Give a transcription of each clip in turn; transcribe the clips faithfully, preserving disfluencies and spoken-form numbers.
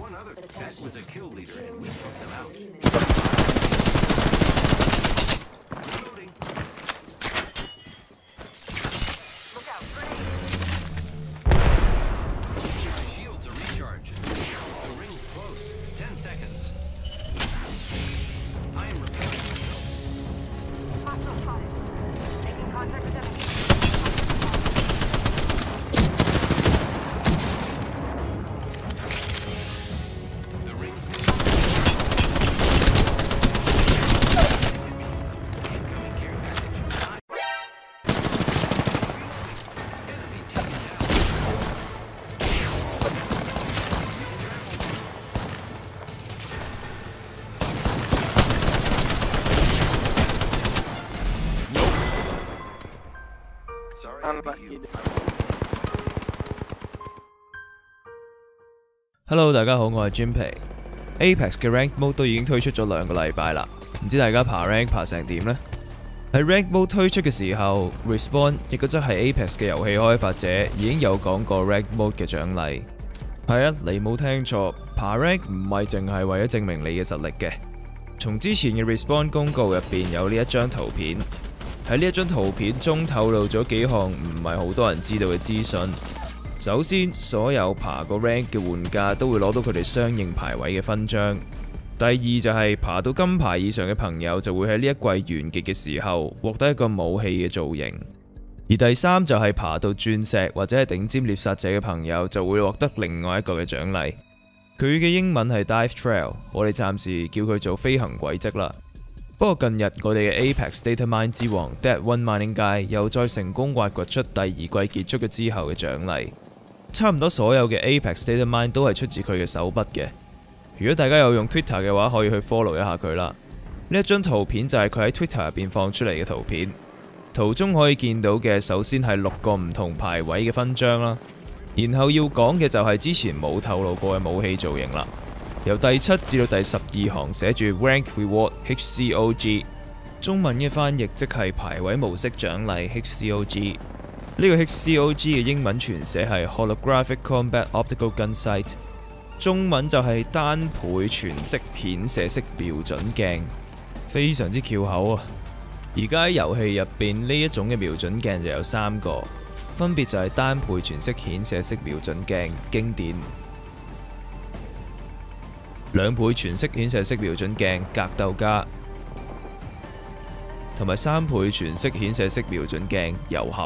That was a kill leader, and we took them out. Reloading. Look out, my shields are recharged. The ring's close. Ten seconds. I am repairing myself. Hostile spotted. Making contact with enemy. Hello， 大家好，我係 Jim皮。Apex 嘅 Rank Mode 都已經推出咗兩個禮拜啦，唔知大家爬 Rank 爬成點呢？喺 Rank Mode 推出嘅時候 ，Respawn 亦都即係 Apex 嘅遊戲開發者已經有講過 Rank Mode 嘅獎勵。係啊，你冇聽錯，爬 Rank 唔係淨係為咗證明你嘅實力嘅。從之前嘅 Respawn 公告入邊有呢一張圖片，喺呢一張圖片中透露咗幾項唔係好多人知道嘅資訊。首先，所有爬過 rank 嘅玩家都會攞到佢哋相應排位嘅勳章。第二就係爬到金牌以上嘅朋友就會喺呢一季完結嘅時候獲得一個武器嘅造型。而第三就係爬到鑽石或者係頂尖獵殺者嘅朋友就會獲得另外一個嘅獎勵。佢嘅英文係 Dive Trail， 我哋暫時叫佢做飛行軌跡啦。不過近日我哋嘅 Apex Datamine 之王 Dead One Mining Guy 又再成功挖掘出第二季結束嘅之後嘅獎勵。差唔多所有嘅 Apex Datamine 都係出自佢嘅手筆嘅。如果大家有用 Twitter 嘅話，可以去 follow 一下佢啦。呢一張圖片就係佢喺 Twitter 入邊放出嚟嘅圖片。圖中可以見到嘅首先係六個唔同排位嘅勳章啦，然後要講嘅就係之前冇透露過嘅武器造型啦。由第七至到第十二行寫住 Rank Reward H C O G， 中文嘅翻譯即係排位模式獎勵 H C O G。呢個 H C O G 嘅英文全寫係 Holographic Combat Optical Gun Sight， 中文就係單倍全息顯射式瞄準鏡，非常之翹口啊！而家喺遊戲入邊呢一種嘅瞄準鏡就有三個，分別就係單倍全息顯射式瞄準鏡經典、兩倍全息顯射式瞄準鏡格鬥家，同埋三倍全息顯射式瞄準鏡遊俠。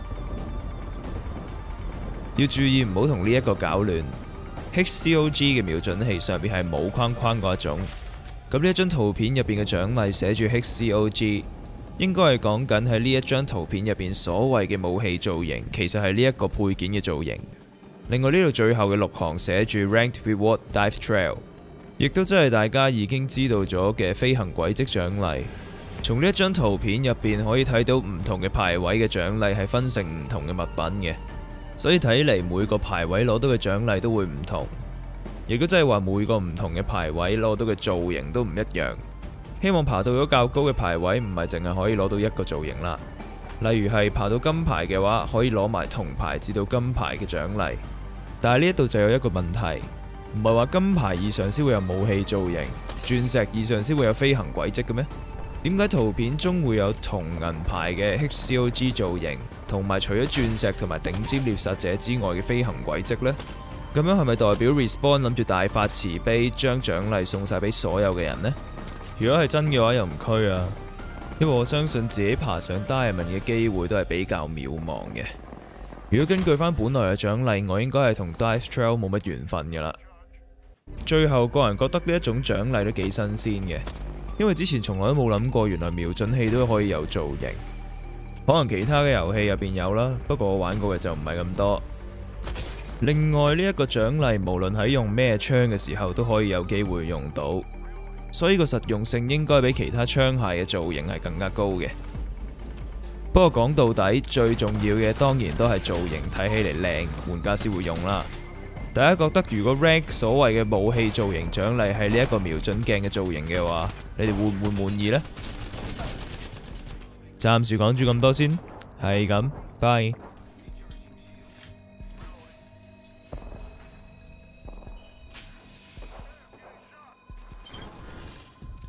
要注意唔好同呢一個搞亂。H C O G 嘅瞄準器上邊係冇框框嗰一種。咁呢一張圖片入邊嘅獎勵寫住 H C O G， 應該係講緊喺呢一張圖片入邊所謂嘅武器造型，其實係呢一個配件嘅造型。另外呢度最後嘅六行寫住 Ranked Reward Dive Trail， 亦都真係大家已經知道咗嘅飛行軌跡獎勵。從呢一張圖片入邊可以睇到唔同嘅排位嘅獎勵係分成唔同嘅物品嘅。所以睇嚟每個排位攞到嘅獎勵都會唔同，亦都真係話每個唔同嘅排位攞到嘅造型都唔一樣。希望爬到咗較高嘅排位唔係淨係可以攞到一個造型啦，例如係爬到金牌嘅話，可以攞埋銅牌至到金牌嘅獎勵。但係呢一度就有一個問題，唔係話金牌以上先會有武器造型，鑽石以上先會有飛行軌跡嘅咩？點解圖片中會有銅銀牌嘅 H C O G 造型，同埋除咗鑽石同埋頂尖獵殺者之外嘅飛行軌跡呢？咁樣係咪代表 Respawn 諗住大發慈悲，將獎勵送晒俾所有嘅人呢？如果係真嘅話，又唔拘啊，因為我相信自己爬上 Diamond 嘅機會都係比較渺茫嘅。如果根據翻本來嘅獎勵，我應該係同 Dive Trail 冇乜緣分㗎啦。最後個人覺得呢一種獎勵都幾新鮮嘅。因為之前從來都冇諗過，原來瞄準器都可以有造型。可能其他嘅遊戲入邊有啦，不過我玩過嘅就唔係咁多。另外呢一個獎勵，無論喺用咩槍嘅時候都可以有機會用到，所以個實用性應該比其他槍械嘅造型係更加高嘅。不過講到底，最重要嘅當然都係造型睇起嚟靚，玩家先會用啦。大家覺得如果 rank 所謂嘅武器造型獎勵係呢一個瞄準鏡嘅造型嘅話，你哋會唔會滿意呢？暫時講住咁多先，係咁，拜。